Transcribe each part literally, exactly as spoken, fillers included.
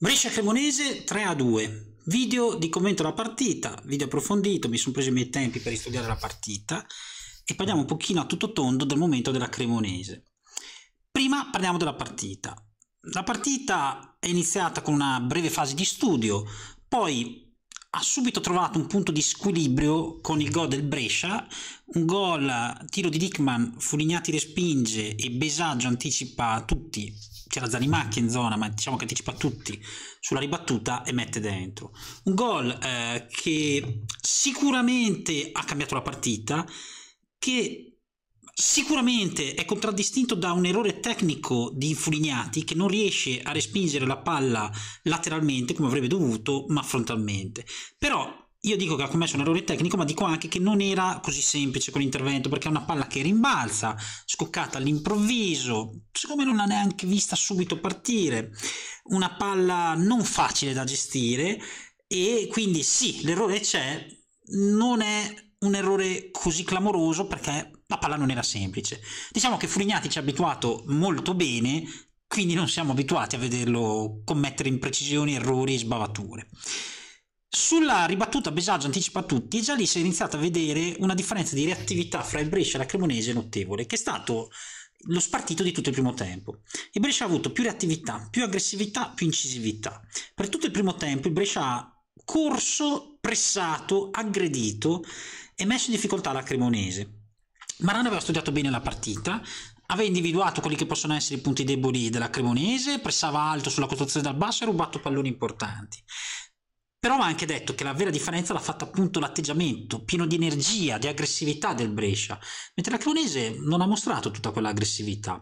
Brescia-Cremonese tre a due, video di commento alla partita, video approfondito, mi sono preso i miei tempi per studiare la partita e parliamo un pochino a tutto tondo del momento della Cremonese. Prima parliamo della partita. La partita è iniziata con una breve fase di studio, poi ha subito trovato un punto di squilibrio con il gol del Brescia, un gol, tiro di Dickman, Fulignati respinge e Besaggio anticipa tutti. C'era Zanimacchi in zona, ma diciamo che anticipa tutti sulla ribattuta e mette dentro. Un gol eh, che sicuramente ha cambiato la partita, che sicuramente è contraddistinto da un errore tecnico di Fulignati che non riesce a respingere la palla lateralmente come avrebbe dovuto, ma frontalmente. Però io dico che ha commesso un errore tecnico, ma dico anche che non era così semplice quell'intervento, perché è una palla che rimbalza, scoccata all'improvviso, secondo me non l'ha neanche vista subito partire, una palla non facile da gestire, e quindi sì, l'errore c'è, non è un errore così clamoroso perché la palla non era semplice. Diciamo che Fulignati ci ha abituato molto bene, quindi non siamo abituati a vederlo commettere imprecisioni, errori e sbavature. Sulla ribattuta Besaggio anticipa tutti, e già lì si è iniziato a vedere una differenza di reattività fra il Brescia e la Cremonese notevole, che è stato lo spartito di tutto il primo tempo. Il Brescia ha avuto più reattività, più aggressività, più incisività. Per tutto il primo tempo il Brescia ha corso, pressato, aggredito e messo in difficoltà la Cremonese. Marano aveva studiato bene la partita, aveva individuato quelli che possono essere i punti deboli della Cremonese, pressava alto sulla costruzione dal basso e ha rubato palloni importanti. Però va anche detto che la vera differenza l'ha fatta appunto l'atteggiamento pieno di energia, di aggressività del Brescia, mentre la Cremonese non ha mostrato tutta quella aggressività.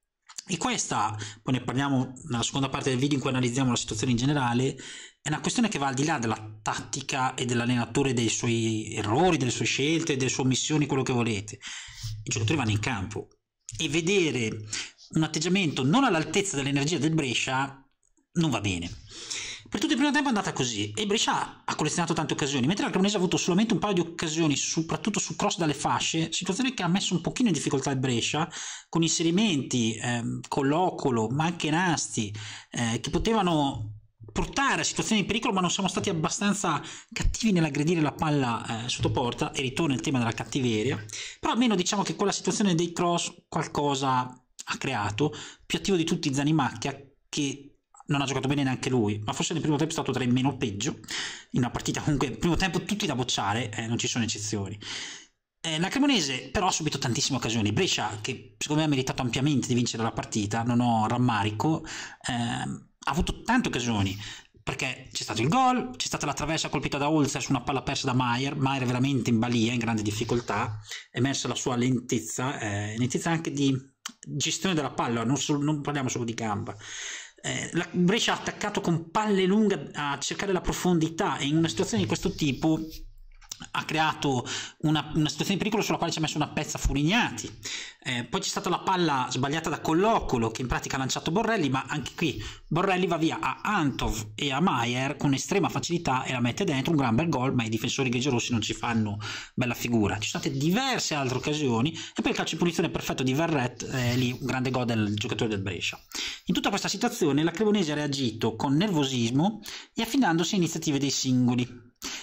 E questa, poi ne parliamo nella seconda parte del video in cui analizziamo la situazione in generale, è una questione che va al di là della tattica e dell'allenatore, dei suoi errori, delle sue scelte, delle sue omissioni, quello che volete. I giocatori vanno in campo e vedere un atteggiamento non all'altezza dell'energia del Brescia non va bene. Per tutto il primo tempo è andata così e il Brescia ha collezionato tante occasioni, mentre la Cremonese ha avuto solamente un paio di occasioni, soprattutto su cross dalle fasce, situazione che ha messo un pochino in difficoltà il Brescia, con inserimenti, ehm, Collocolo, ma anche Nasti, eh, che potevano portare a situazioni di pericolo, ma non siamo stati abbastanza cattivi nell'aggredire la palla eh, sotto porta, e ritorna il tema della cattiveria. Però almeno diciamo che quella situazione dei cross qualcosa ha creato. Più attivo di tutti Zanimacchia, che non ha giocato bene neanche lui, ma forse nel primo tempo è stato tra i meno peggio in una partita. Comunque nel primo tempo tutti da bocciare, eh, non ci sono eccezioni. Eh, la Cremonese però ha subito tantissime occasioni. Brescia, che secondo me ha meritato ampiamente di vincere la partita, non ho rammarico, eh, ha avuto tante occasioni, perché c'è stato il gol, c'è stata la traversa colpita da Holzer su una palla persa da Maier. Maier è veramente in balia, in grande difficoltà, è emersa la sua lentezza, eh, lentezza anche di gestione della palla, non, solo, non parliamo solo di gamba. Eh, la Brescia ha attaccato con palle lunghe a cercare la profondità, e in una situazione di questo tipo ha creato una, una situazione di pericolo sulla quale ci ha messo una pezza Fulignati. Eh, poi c'è stata la palla sbagliata da Collocolo, che in pratica ha lanciato Borrelli, ma anche qui Borrelli va via a Antov e a Maier con estrema facilità e la mette dentro. Un gran bel gol, ma i difensori grigiorossi non ci fanno bella figura. Ci sono state diverse altre occasioni, e poi il calcio di punizione perfetto di Verret, eh, lì un grande gol del giocatore del Brescia. In tutta questa situazione la Cremonese ha reagito con nervosismo e affidandosi a iniziative dei singoli.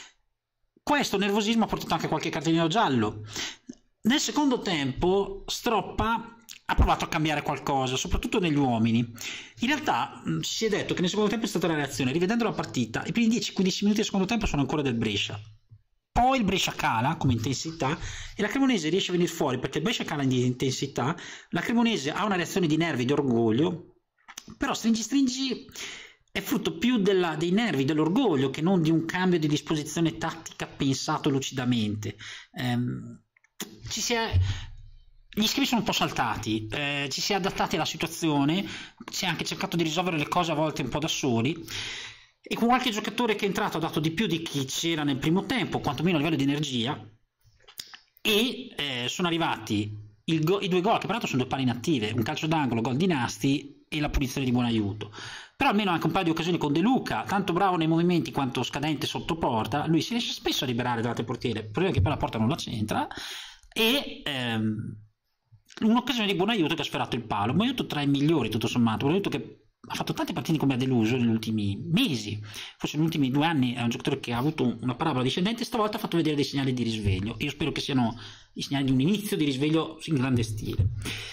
Questo nervosismo ha portato anche qualche cartellino giallo. Nel secondo tempo Stroppa ha provato a cambiare qualcosa, soprattutto negli uomini. In realtà si è detto che nel secondo tempo è stata la reazione. Rivedendo la partita, i primi dieci quindici minuti del secondo tempo sono ancora del Brescia. Poi il Brescia cala come intensità e la Cremonese riesce a venire fuori, perché il Brescia cala in intensità, la Cremonese ha una reazione di nervi, di orgoglio, però stringi stringi è frutto più della, dei nervi, dell'orgoglio, che non di un cambio di disposizione tattica pensato lucidamente. Ehm, ci si è, gli schemi sono un po' saltati, eh, ci si è adattati alla situazione, si è anche cercato di risolvere le cose a volte un po' da soli, e con qualche giocatore che è entrato ha dato di più di chi c'era nel primo tempo, quantomeno a livello di energia, e eh, sono arrivati il go, i due gol, che peraltro sono due palle inattive, un calcio d'angolo, gol di Nasti e la punizione di Buonaiuto. Però almeno anche un paio di occasioni con De Luca, tanto bravo nei movimenti quanto scadente sotto porta. Lui si riesce spesso a liberare davanti al portiere, il problema è che poi la porta non la centra, e ehm, un'occasione di Buonaiuto che ha sferato il palo. Buonaiuto tra i migliori tutto sommato, Buonaiuto che ha fatto tante partite come ha deluso negli ultimi mesi, forse negli ultimi due anni è un giocatore che ha avuto una parabola discendente, stavolta ha fatto vedere dei segnali di risveglio. Io spero che siano i segnali di un inizio di risveglio in grande stile.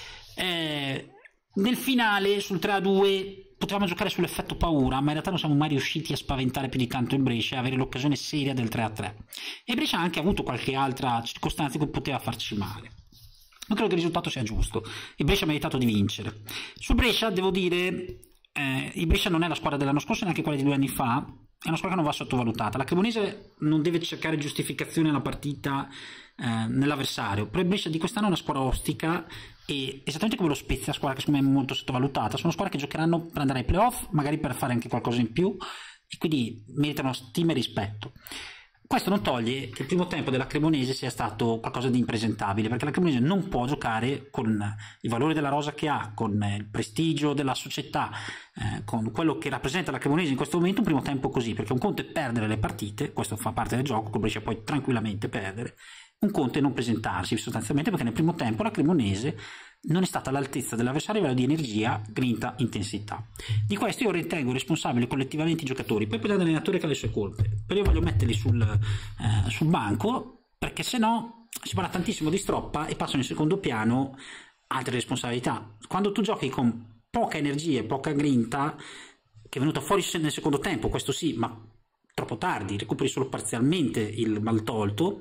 Eh, nel finale sul tre a due potevamo giocare sull'effetto paura, ma in realtà non siamo mai riusciti a spaventare più di tanto il Brescia e avere l'occasione seria del tre a tre, e Brescia ha anche avuto qualche altra circostanza che poteva farci male. Non credo che il risultato sia giusto, il Brescia ha meritato di vincere. Sul Brescia devo dire, eh, il Brescia non è la squadra dell'anno scorso, neanche quella di due anni fa, è una squadra che non va sottovalutata. La Cremonese non deve cercare giustificazione alla partita eh, nell'avversario, però il Brescia di quest'anno è una squadra ostica, e esattamente come lo Spezia, squadra che secondo me è molto sottovalutata. Sono squadre che giocheranno per andare ai playoff, magari per fare anche qualcosa in più, e quindi meritano stima e rispetto. Questo non toglie che il primo tempo della Cremonese sia stato qualcosa di impresentabile, perché la Cremonese non può giocare con il valore della rosa che ha, con il prestigio della società, eh, con quello che rappresenta la Cremonese in questo momento, un primo tempo così, perché un conto è perdere le partite, questo fa parte del gioco, come Brescia puoi tranquillamente perdere, un conto è non presentarsi sostanzialmente, perché nel primo tempo la Cremonese non è stata all'altezza dell'avversario a livello di energia, grinta, intensità. Di questo io ritengo responsabile collettivamente i giocatori, poi parliamo dell'allenatore che ha le sue colpe, però io voglio metterli sul, eh, sul banco, perché se no si parla tantissimo di Stroppa e passano in secondo piano altre responsabilità. Quando tu giochi con poca energia e poca grinta, che è venuta fuori nel secondo tempo, questo sì, ma troppo tardi, recuperi solo parzialmente il mal tolto,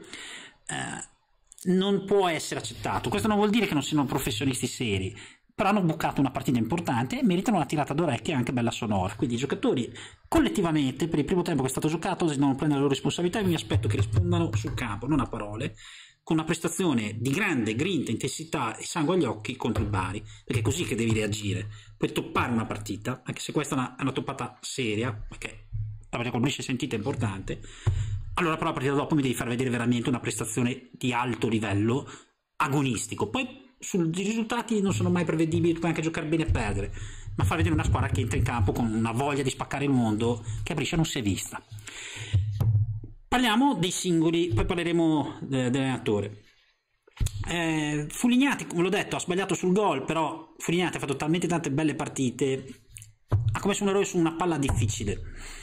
eh, non può essere accettato. Questo non vuol dire che non siano professionisti seri, però hanno bucato una partita importante e meritano una tirata d'orecchie anche bella sonora. Quindi i giocatori collettivamente per il primo tempo che è stato giocato devono prendere la loro responsabilità, e mi aspetto che rispondano sul campo, non a parole, con una prestazione di grande grinta, intensità e sangue agli occhi contro il Bari, perché è così che devi reagire. Puoi toppare una partita, anche se questa è una, è una toppata seria, perché la partita col Brescia è sentita importante, allora però la partita dopo mi devi far vedere veramente una prestazione di alto livello agonistico. Poi sui risultati non sono mai prevedibili, tu puoi anche giocare bene e perdere, ma far vedere una squadra che entra in campo con una voglia di spaccare il mondo che a Brescia non si è vista. Parliamo dei singoli, poi parleremo dell'allenatore. eh, Fulignati, come l'ho detto, ha sbagliato sul gol, però Fulignati ha fatto talmente tante belle partite, ha commesso un errore su una palla difficile.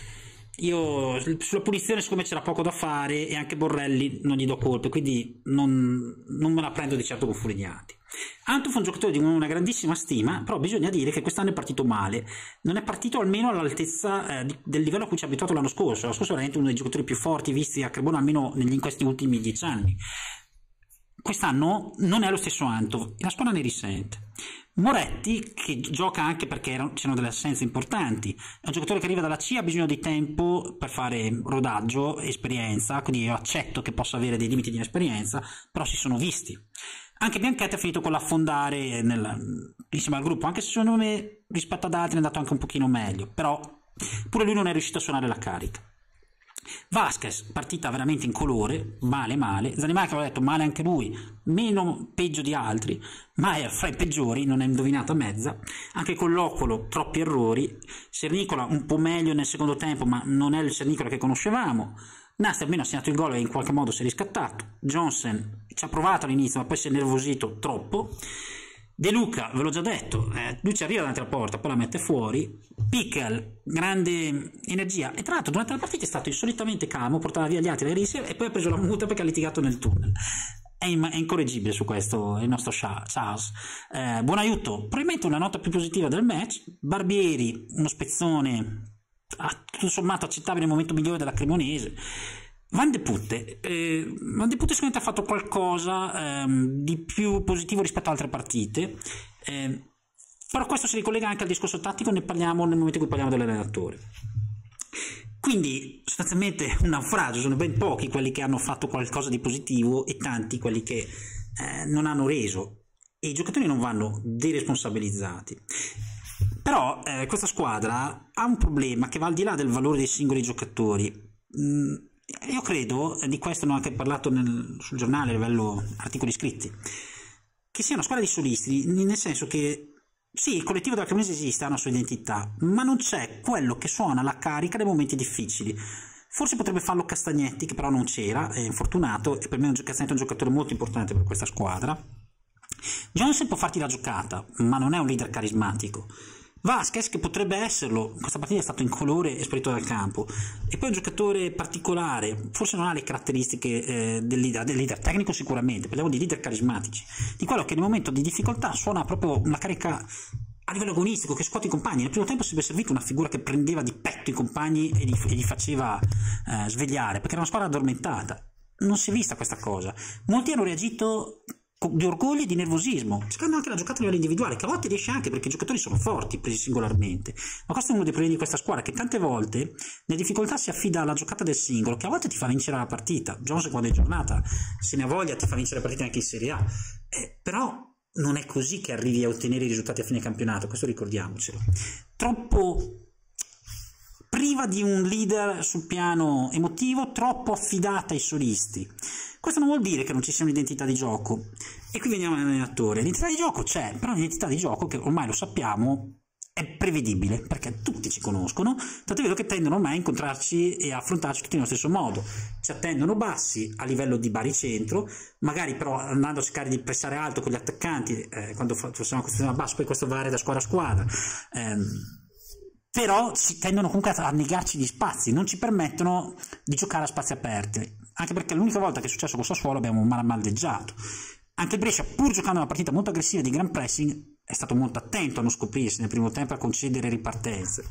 Io sulla punizione siccome c'era poco da fare, e anche Borrelli non gli do colpe, quindi non, non me la prendo di certo con Fulignati. Antuf è un giocatore di una grandissima stima, però bisogna dire che quest'anno è partito male, non è partito almeno all'altezza eh, del livello a cui ci ha abituato l'anno scorso. L'anno scorso è veramente uno dei giocatori più forti visti a Cremona, almeno negli, in questi ultimi dieci anni. Quest'anno non è lo stesso Antov, e la squadra ne risente. Moretti, che gioca anche perché c'erano delle assenze importanti, è un giocatore che arriva dalla C, ha bisogno di tempo per fare rodaggio, esperienza, quindi io accetto che possa avere dei limiti di inesperienza, però si sono visti. Anche Bianchetti ha finito con l'affondare nel, insieme al gruppo, anche se secondo me rispetto ad altri è andato anche un pochino meglio, però pure lui non è riuscito a suonare la carica. Vasquez, partita veramente incolore, male male. Zanimacchi, l'ho detto, male anche lui, meno peggio di altri, ma è fra i peggiori, non è indovinata mezza. Anche con Loccolo troppi errori. Sernicola un po' meglio nel secondo tempo, ma non è il Sernicola che conoscevamo. Nasti almeno ha segnato il gol e in qualche modo si è riscattato. Johnson ci ha provato all'inizio, ma poi si è nervosito troppo. De Luca, ve l'ho già detto, eh, lui ci arriva davanti alla porta, poi la mette fuori. Pickel, grande energia, e tra l'altro durante la partita è stato insolitamente calmo, portava via gli altri le risse e poi ha preso la multa perché ha litigato nel tunnel. È, è incorreggibile su questo il nostro Charles. Eh, buon aiuto, probabilmente una nota più positiva del match. Barbieri, uno spezzone tutto sommato accettabile nel momento migliore della Cremonese. Van de Putte, eh, Van de Putte sicuramente ha fatto qualcosa ehm, di più positivo rispetto ad altre partite, eh, però questo si ricollega anche al discorso tattico, ne parliamo nel momento in cui parliamo dell'allenatore. Quindi sostanzialmente un naufragio, sono ben pochi quelli che hanno fatto qualcosa di positivo e tanti quelli che eh, non hanno reso, e i giocatori non vanno deresponsabilizzati. Però eh, questa squadra ha un problema che va al di là del valore dei singoli giocatori. Mm, Io credo, di questo ne ho anche parlato nel, sul giornale a livello articoli scritti, che sia una squadra di solisti, nel senso che sì, il collettivo della Cremonese esiste, ha una sua identità, ma non c'è quello che suona la carica nei momenti difficili. Forse potrebbe farlo Castagnetti, che però non c'era, è infortunato, e per me Castagnetti è un giocatore molto importante per questa squadra. Johnson può farti la giocata, ma non è un leader carismatico. Vasquez, che potrebbe esserlo, in questa partita è stato incolore e sparito dal campo, e poi un giocatore particolare, forse non ha le caratteristiche eh, del, leader, del leader tecnico sicuramente, parliamo di leader carismatici, di quello che nel momento di difficoltà suona proprio una carica a livello agonistico, che scuote i compagni. Nel primo tempo si è servito una figura che prendeva di petto i compagni e li, e li faceva eh, svegliare, perché era una squadra addormentata. Non si è vista questa cosa. Molti hanno reagito di orgoglio e di nervosismo, cercando anche la giocata a livello individuale, che a volte riesce anche perché i giocatori sono forti presi singolarmente, ma questo è uno dei problemi di questa squadra, che tante volte nelle difficoltà si affida alla giocata del singolo, che a volte ti fa vincere la partita. Jones, quando è giornata, se ne ha voglia, ti fa vincere la partita anche in Serie A, eh, però non è così che arrivi a ottenere i risultati a fine campionato, questo ricordiamocelo. Troppo priva di un leader sul piano emotivo, troppo affidata ai solisti. Questo non vuol dire che non ci sia un'identità di gioco, e qui veniamo all'allenatore. L'identità di gioco c'è, però l'identità di gioco, che ormai lo sappiamo, è prevedibile, perché tutti ci conoscono, tanto è vero che tendono ormai a incontrarci e a affrontarci tutti nello stesso modo. Ci attendono bassi a livello di baricentro, magari però andando a cercare di pressare alto con gli attaccanti, eh, quando facciamo questo basso, poi questo varia da squadra a squadra, ehm, però ci tendono comunque a negarci gli spazi, non ci permettono di giocare a spazi aperti, anche perché l'unica volta che è successo con Sassuolo abbiamo mal maldeggiato. Anche il Brescia, pur giocando una partita molto aggressiva di gran pressing, è stato molto attento a non scoprirsi nel primo tempo, a concedere ripartenze.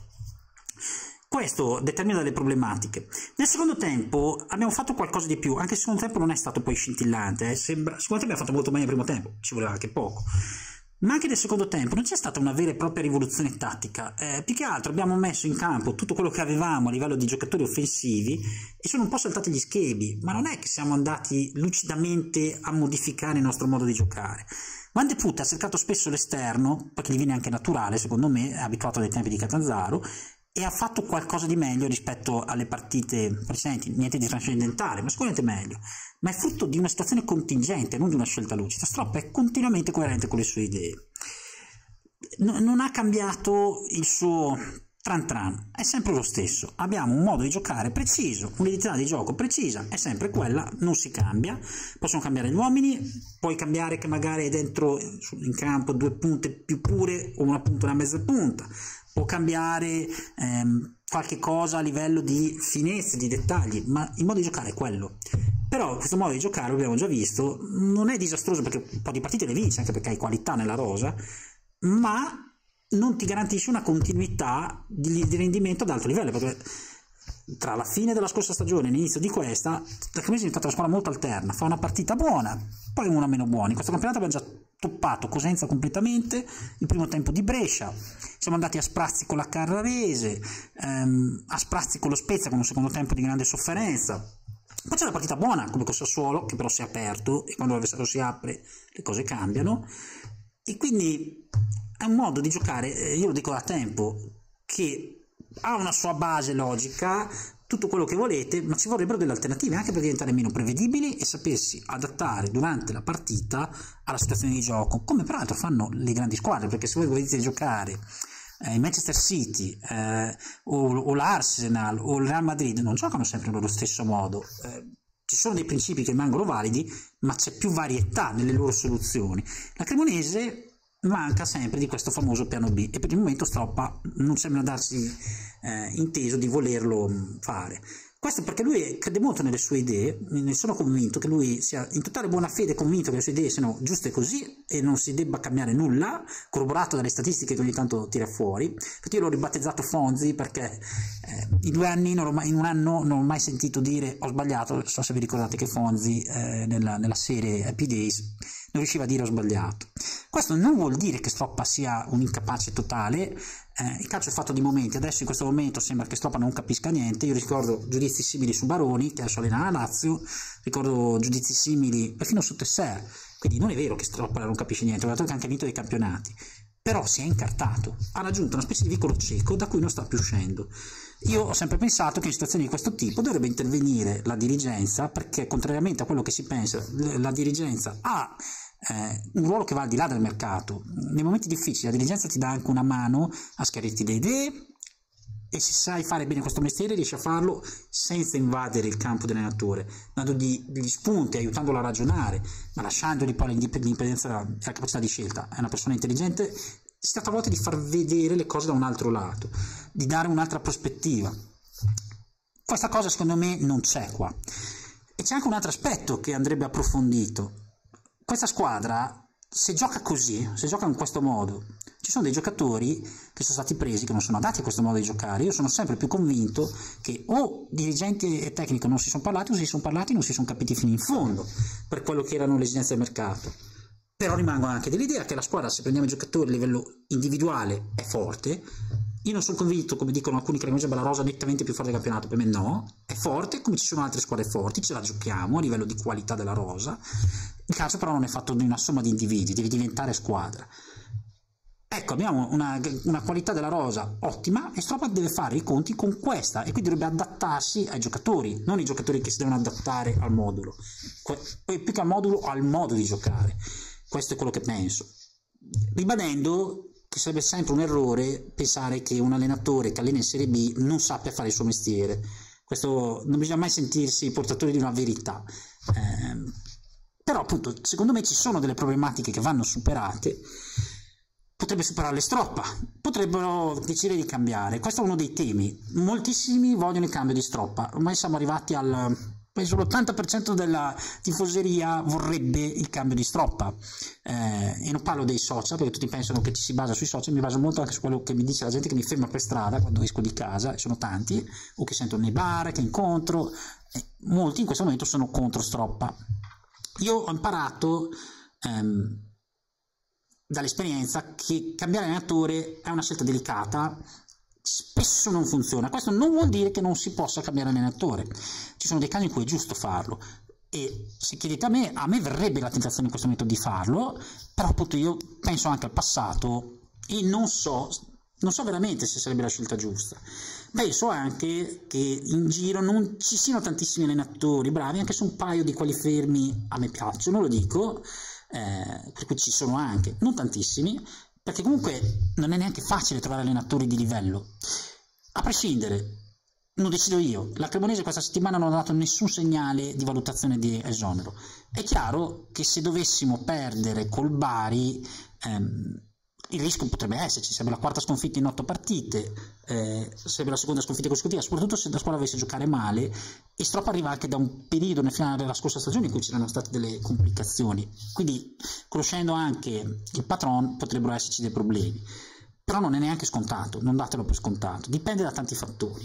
Questo determina delle problematiche. Nel secondo tempo abbiamo fatto qualcosa di più, anche il secondo tempo non è stato poi scintillante, eh. Sembra, il secondo tempo abbiamo fatto molto meglio nel primo tempo, ci voleva anche poco. Ma anche nel secondo tempo non c'è stata una vera e propria rivoluzione tattica, eh, più che altro abbiamo messo in campo tutto quello che avevamo a livello di giocatori offensivi e sono un po' saltati gli schemi, ma non è che siamo andati lucidamente a modificare il nostro modo di giocare. Van de Put ha cercato spesso l'esterno, perché gli viene anche naturale, secondo me, è abituato dai tempi di Catanzaro, e ha fatto qualcosa di meglio rispetto alle partite precedenti, niente di trascendentale, ma sicuramente meglio, ma è frutto di una situazione contingente, non di una scelta lucida. Stropp è continuamente coerente con le sue idee, no, non ha cambiato il suo tran tran, è sempre lo stesso. Abbiamo un modo di giocare preciso, un'identità di gioco precisa, è sempre quella, non si cambia. Possono cambiare gli uomini, puoi cambiare che magari è dentro in campo due punte più pure o una punta e una mezza punta, può cambiare ehm, qualche cosa a livello di finezze, di dettagli, ma il modo di giocare è quello. Però questo modo di giocare, abbiamo già visto, non è disastroso, perché un po' di partite le vince, anche perché hai qualità nella rosa, ma non ti garantisce una continuità di, di rendimento ad alto livello, perché tra la fine della scorsa stagione e l'inizio di questa, la Cremonese è diventata una squadra molto alterna, fa una partita buona, poi una meno buona. In questo campionato abbiamo già toppato Cosenza completamente, il primo tempo di Brescia, siamo andati a sprazzi con la Carrarese, ehm, a sprazzi con lo Spezia, con un secondo tempo di grande sofferenza. Poi c'è la partita buona come con Sassuolo, che però si è aperto, e quando l'avversario si apre le cose cambiano, e quindi è un modo di giocare, io lo dico da tempo, che ha una sua base logica, tutto quello che volete, ma ci vorrebbero delle alternative anche per diventare meno prevedibili e sapersi adattare durante la partita alla situazione di gioco, come peraltro fanno le grandi squadre, perché se voi volete giocare eh, il Manchester City eh, o, o l'Arsenal o il Real Madrid, non giocano sempre nello stesso modo, eh, ci sono dei principi che rimangono validi, ma c'è più varietà nelle loro soluzioni. La Cremonese manca sempre di questo famoso piano B, e per il momento Stroppa non sembra darsi eh, inteso di volerlo fare. Questo perché lui crede molto nelle sue idee, ne sono convinto che lui sia in totale buona fede convinto che le sue idee siano giuste così e non si debba cambiare nulla, corroborato dalle statistiche che ogni tanto tira fuori. Infatti io l'ho ribattezzato Fonzi perché eh, in due anni, non ho mai, in un anno non ho mai sentito dire ho sbagliato. Non so se vi ricordate che Fonzi eh, nella, nella serie Happy Days non riusciva a dire ho sbagliato. Questo non vuol dire che Stroppa sia un incapace totale, eh, il calcio è fatto di momenti, adesso in questo momento sembra che Stroppa non capisca niente. Io ricordo giudizi simili su Baroni, che adesso allena la Lazio, ricordo giudizi simili perfino su Tesser, quindi non è vero che Stroppa non capisce niente, è un giocatore che ha anche vinto dei campionati, però si è incartato, ha raggiunto una specie di vicolo cieco da cui non sta più uscendo. Io ho sempre pensato che in situazioni di questo tipo dovrebbe intervenire la dirigenza, perché contrariamente a quello che si pensa, la dirigenza ha eh, un ruolo che va al di là del mercato. Nei momenti difficili la dirigenza ti dà anche una mano a schiarirti le idee, e se sai fare bene questo mestiere riesci a farlo senza invadere il campo dell'allenatore, dando degli spunti, aiutandolo a ragionare, ma lasciandogli poi l'indipendenza e la capacità di scelta. È una persona intelligente, si tratta a volte di far vedere le cose da un altro lato, di dare un'altra prospettiva. Questa cosa secondo me non c'è qua. E c'è anche un altro aspetto che andrebbe approfondito. Questa squadra, se gioca così, se gioca in questo modo, ci sono dei giocatori che sono stati presi, che non sono adatti a questo modo di giocare. Io sono sempre più convinto che o dirigenti e tecnico non si sono parlati, o si sono parlati e non si sono capiti fino in fondo per quello che erano le esigenze del mercato. Però rimango anche dell'idea che la squadra, se prendiamo i giocatori a livello individuale, è forte. Io non sono convinto, come dicono alcuni cremosi, la rosa nettamente più forte del campionato. Per me no, è forte, come ci sono altre squadre forti, ce la giochiamo a livello di qualità della rosa. Il calcio però non è fatto di una somma di individui, devi diventare squadra. Ecco, abbiamo una, una qualità della rosa ottima e Stropa deve fare i conti con questa e quindi dovrebbe adattarsi ai giocatori, non i giocatori che si devono adattare al modulo, poi più che al modulo, al modo di giocare. Questo è quello che penso, ribadendo che sarebbe sempre un errore pensare che un allenatore che allena in Serie B non sappia fare il suo mestiere. Questo non bisogna mai sentirsi portatori di una verità, eh, però appunto secondo me ci sono delle problematiche che vanno superate. Potrebbe superarle Stroppa, potrebbero decidere di cambiare. Questo è uno dei temi. Moltissimi vogliono il cambio di Stroppa. Ormai siamo arrivati al, penso l'ottanta per cento della tifoseria vorrebbe il cambio di Stroppa. Eh, e non parlo dei social, perché tutti pensano che ci si basa sui social, mi baso molto anche su quello che mi dice la gente che mi ferma per strada quando esco di casa, e sono tanti, o che sento nei bar, che incontro. Eh, molti in questo momento sono contro Stroppa. Io ho imparato ehm, dall'esperienza che cambiare allenatore è una scelta delicata, spesso non funziona. Questo non vuol dire che non si possa cambiare allenatore, ci sono dei casi in cui è giusto farlo e se chiedete a me, a me verrebbe la tentazione in questo momento di farlo, però appunto io penso anche al passato e non so, non so veramente se sarebbe la scelta giusta. Penso anche che in giro non ci siano tantissimi allenatori bravi, anche se un paio di quelli fermi a me piacciono, lo dico. Eh, per cui ci sono anche, non tantissimi, perché comunque non è neanche facile trovare allenatori di livello. A prescindere, non decido io, la Cremonese questa settimana non ha dato nessun segnale di valutazione di esonero. È chiaro che se dovessimo perdere col Bari ehm, il rischio potrebbe esserci, sarebbe la quarta sconfitta in otto partite, eh, sarebbe la seconda sconfitta consecutiva, soprattutto se la squadra avesse giocare male. E Stroppa arriva anche da un periodo nel finale della scorsa stagione in cui c'erano state delle complicazioni, quindi conoscendo anche il patron potrebbero esserci dei problemi, però non è neanche scontato, non datelo per scontato, dipende da tanti fattori.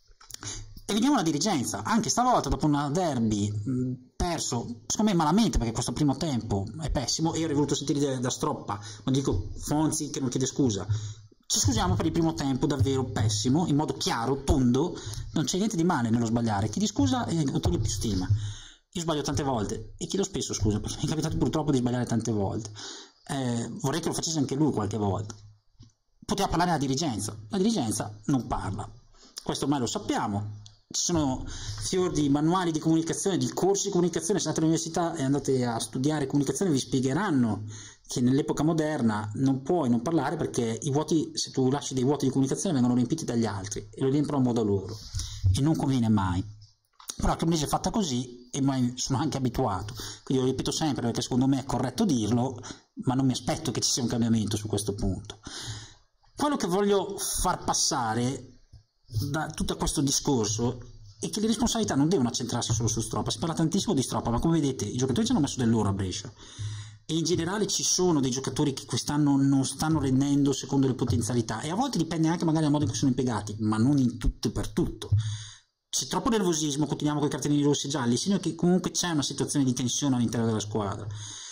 E vediamo la dirigenza, anche stavolta dopo una derby mh, perso, secondo me malamente, perché questo primo tempo è pessimo, e io avrei voluto sentire da Stroppa, non dico Fonzi che non chiede scusa, ci scusiamo per il primo tempo davvero pessimo, in modo chiaro, tondo, non c'è niente di male nello sbagliare, chiedi scusa e ottieni più stima. Io sbaglio tante volte e chiedo spesso scusa, perché mi è capitato purtroppo di sbagliare tante volte, eh, vorrei che lo facesse anche lui qualche volta. Poteva parlare alla dirigenza, la dirigenza non parla, questo ormai lo sappiamo. Ci sono fior di manuali di comunicazione, di corsi di comunicazione, se andate all'università e andate a studiare comunicazione vi spiegheranno che nell'epoca moderna non puoi non parlare perché i vuoti, se tu lasci dei vuoti di comunicazione vengono riempiti dagli altri e lo riempiono a modo loro e non conviene mai. Però la Cremonese è fatta così e mai sono anche abituato, quindi lo ripeto sempre perché secondo me è corretto dirlo, ma non mi aspetto che ci sia un cambiamento su questo punto. Quello che voglio far passare da tutto questo discorso è che le responsabilità non devono accentrarsi solo su Stroppa. Si parla tantissimo di Stroppa, ma come vedete i giocatori ci hanno messo del loro a Brescia e in generale ci sono dei giocatori che quest'anno non stanno rendendo secondo le potenzialità e a volte dipende anche magari dal modo in cui sono impiegati, ma non in tutto e per tutto. C'è troppo nervosismo, continuiamo con i cartellini rossi e gialli, segno che comunque c'è una situazione di tensione all'interno della squadra.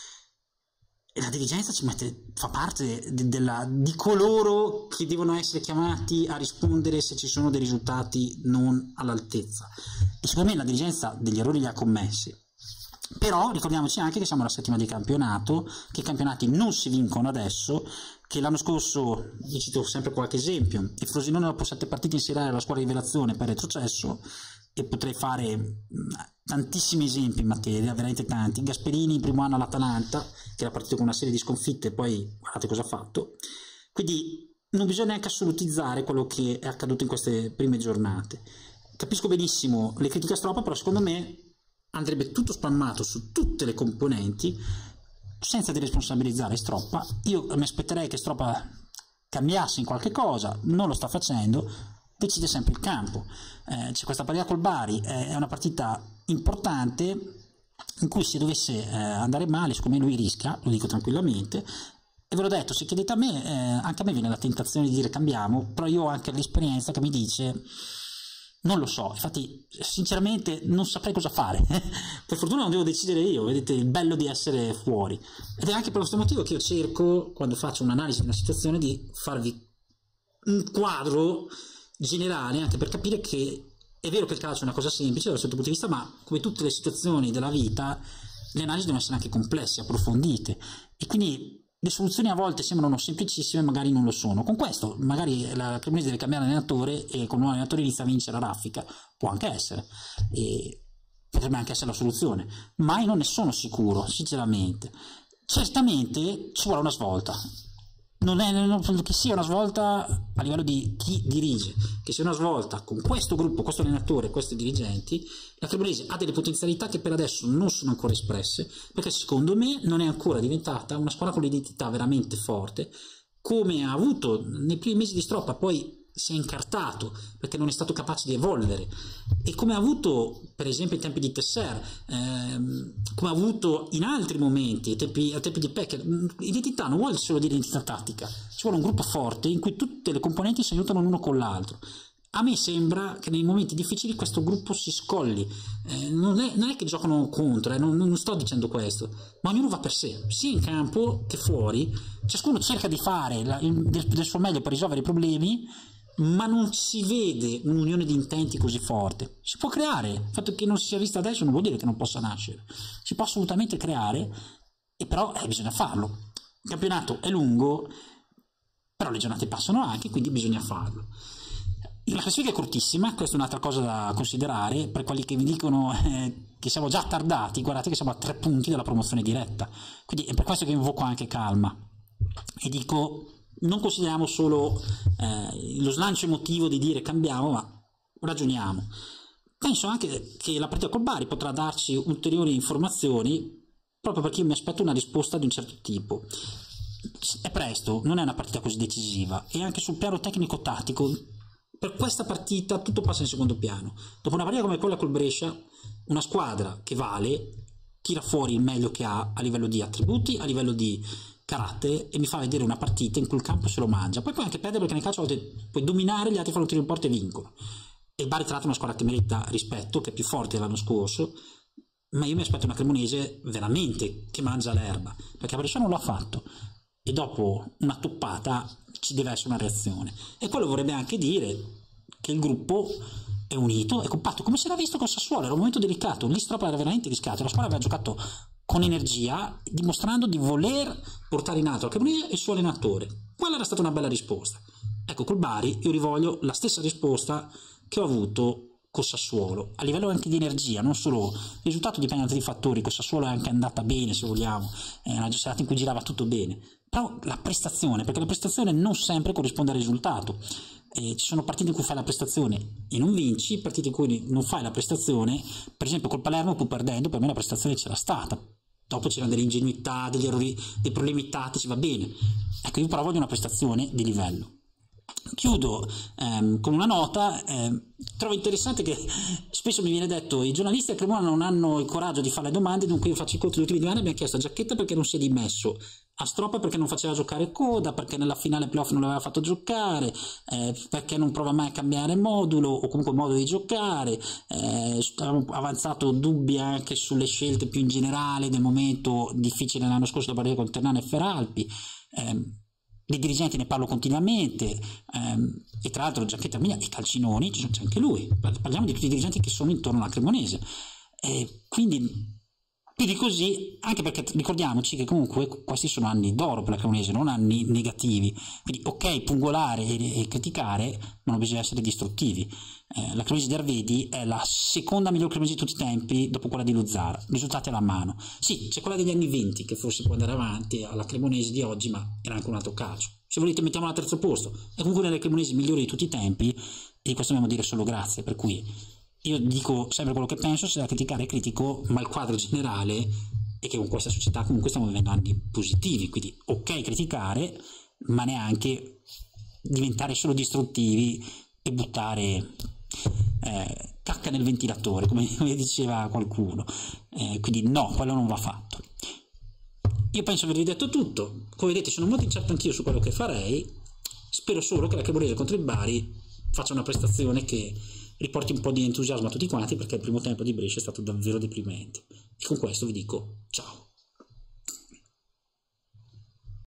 E la dirigenza ci mette, fa parte de, della, di coloro che devono essere chiamati a rispondere se ci sono dei risultati non all'altezza. E secondo me la dirigenza degli errori li ha commessi. Però ricordiamoci anche che siamo alla settima di campionato, che i campionati non si vincono adesso, che l'anno scorso, vi cito sempre qualche esempio, il Frosinone dopo sette partite in Serie A era la squadra di rivelazione per retrocesso, e potrei fare tantissimi esempi in materia, veramente tanti. Gasperini in primo anno all'Atalanta, che era partito con una serie di sconfitte e poi guardate cosa ha fatto. Quindi non bisogna neanche assolutizzare quello che è accaduto in queste prime giornate. Capisco benissimo le critiche a Stroppa, però secondo me andrebbe tutto spalmato su tutte le componenti senza di responsabilizzare Stroppa. Io mi aspetterei che Stroppa cambiasse in qualche cosa, non lo sta facendo, decide sempre il campo. Eh, c'è questa partita col Bari, eh, è una partita importante in cui se dovesse eh, andare male, siccome lui rischia, lo dico tranquillamente, e ve l'ho detto, se chiedete a me, eh, anche a me viene la tentazione di dire cambiamo, però io ho anche l'esperienza che mi dice non lo so, infatti sinceramente non saprei cosa fare. Per fortuna non devo decidere io, vedete il bello di essere fuori, ed è anche per questo motivo che io cerco, quando faccio un'analisi di una situazione, di farvi un quadro generale, anche per capire che è vero che il calcio è una cosa semplice dal certo punto di vista, ma come tutte le situazioni della vita le analisi devono essere anche complesse, approfondite, e quindi le soluzioni a volte sembrano semplicissime, magari non lo sono. Con questo magari la Cremonese deve cambiare allenatore e con un nuovo allenatore inizia a vincere la raffica, può anche essere, e potrebbe anche essere la soluzione, ma io non ne sono sicuro sinceramente. Certamente ci vuole una svolta, non è non, che sia una svolta a livello di chi dirige, che sia una svolta con questo gruppo, questo allenatore, questi dirigenti. La Cremonese ha delle potenzialità che per adesso non sono ancora espresse, perché secondo me non è ancora diventata una squadra con l'identità veramente forte, come ha avuto nei primi mesi di Stroppa, poi si è incartato perché non è stato capace di evolvere, e come ha avuto per esempio ai tempi di Tesser, ehm, come ha avuto in altri momenti ai tempi, ai tempi di Pecker. Identità non vuole solo dire identità tattica, ci vuole un gruppo forte in cui tutte le componenti si aiutano l'uno con l'altro. A me sembra che nei momenti difficili questo gruppo si scolli, eh, non, è, non è che giocano contro, eh, non, non sto dicendo questo, ma ognuno va per sé, sia in campo che fuori, ciascuno cerca di fare la, il, del, del suo meglio per risolvere i problemi, ma non si vede un'unione di intenti così forte. Si può creare, il fatto che non si sia vista adesso non vuol dire che non possa nascere, si può assolutamente creare, e però eh, bisogna farlo. Il campionato è lungo, però le giornate passano anche, quindi bisogna farlo. La classifica è cortissima, questa è un'altra cosa da considerare per quelli che vi dicono eh, che siamo già tardati. Guardate che siamo a tre punti dalla promozione diretta, quindi è per questo che invoco anche calma e dico non consideriamo solo eh, lo slancio emotivo di dire cambiamo, ma ragioniamo. Penso anche che la partita col Bari potrà darci ulteriori informazioni, proprio perché io mi aspetto una risposta di un certo tipo. È presto, non è una partita così decisiva, e anche sul piano tecnico-tattico per questa partita tutto passa in secondo piano. Dopo una partita come quella col Brescia, una squadra che vale tira fuori il meglio che ha a livello di attributi, a livello di carattere, e mi fa vedere una partita in cui il campo se lo mangia. Poi puoi anche perdere, perché nel calcio a volte puoi dominare, gli altri fanno un tiro in porta e vincono, e il Bari tra l'altro è una squadra che merita rispetto, che è più forte dell'anno scorso, ma io mi aspetto una Cremonese veramente che mangia l'erba, perché a Brescia non l'ha fatto, e dopo una toppata ci deve essere una reazione, e quello vorrebbe anche dire che il gruppo è unito, è compatto, come si era visto con Sassuolo. Era un momento delicato, lì Stroppa era veramente rischiato, la squadra aveva giocato con energia, dimostrando di voler portare in alto la Cremonese e il suo allenatore. Quella era stata una bella risposta. Ecco, col Bari io rivoglio la stessa risposta che ho avuto con Sassuolo, a livello anche di energia, non solo il risultato dipende da tanti fattori. Con Sassuolo è anche andata bene, se vogliamo, è una giornata in cui girava tutto bene, però la prestazione, perché la prestazione non sempre corrisponde al risultato. E ci sono partite in cui fai la prestazione e non vinci, partite in cui non fai la prestazione. Per esempio col Palermo, pur perdendo, per me la prestazione c'era stata, dopo c'erano delle ingenuità, degli errori, dei problemi tattici, va bene. Ecco, io però voglio una prestazione di livello. Chiudo ehm, con una nota. ehm, trovo interessante che spesso mi viene detto i giornalisti a Cremona non hanno il coraggio di fare le domande, dunque io faccio i conti degli ultimi due anni. Abbiamo chiesto a Giacchetta perché non si è dimesso, a Stroppa perché non faceva giocare Coda, perché nella finale playoff non l'aveva fatto giocare, eh, perché non prova mai a cambiare modulo o comunque modo di giocare. eh, abbiamo avanzato dubbi anche sulle scelte più in generale del momento difficile l'anno scorso da partire con Ternana e Feralpi. eh, dei dirigenti ne parlo continuamente, ehm, e tra l'altro Giacchetta Miglia e Calcinoni, c'è anche lui, parliamo di tutti i dirigenti che sono intorno alla Cremonese, e quindi più di così, anche perché ricordiamoci che comunque questi sono anni d'oro per la Cremonese, non anni negativi, quindi ok pungolare e, e criticare, ma non bisogna essere distruttivi. Eh, la Cremonese di Arvedi è la seconda miglior Cremonese di tutti i tempi dopo quella di Luzzara, risultati alla mano. Sì, c'è quella degli anni venti che forse può andare avanti alla Cremonese di oggi, ma era anche un altro caso. Se volete mettiamola al terzo posto, è comunque una delle Cremonesi migliori di tutti i tempi, e di questo dobbiamo dire solo grazie. Per cui io dico sempre quello che penso, se da criticare critico, ma il quadro generale è che con questa società comunque stiamo vivendo anni positivi, quindi ok criticare, ma neanche diventare solo distruttivi e buttare eh, cacca nel ventilatore, come, come diceva qualcuno. Eh, quindi no, quello non va fatto. Io penso di avervi detto tutto. Come vedete sono molto incerto anch'io su quello che farei. Spero solo che la Cremonese contro il Bari faccia una prestazione che riporti un po' di entusiasmo a tutti quanti, perché il primo tempo di Brescia è stato davvero deprimente. E con questo vi dico ciao.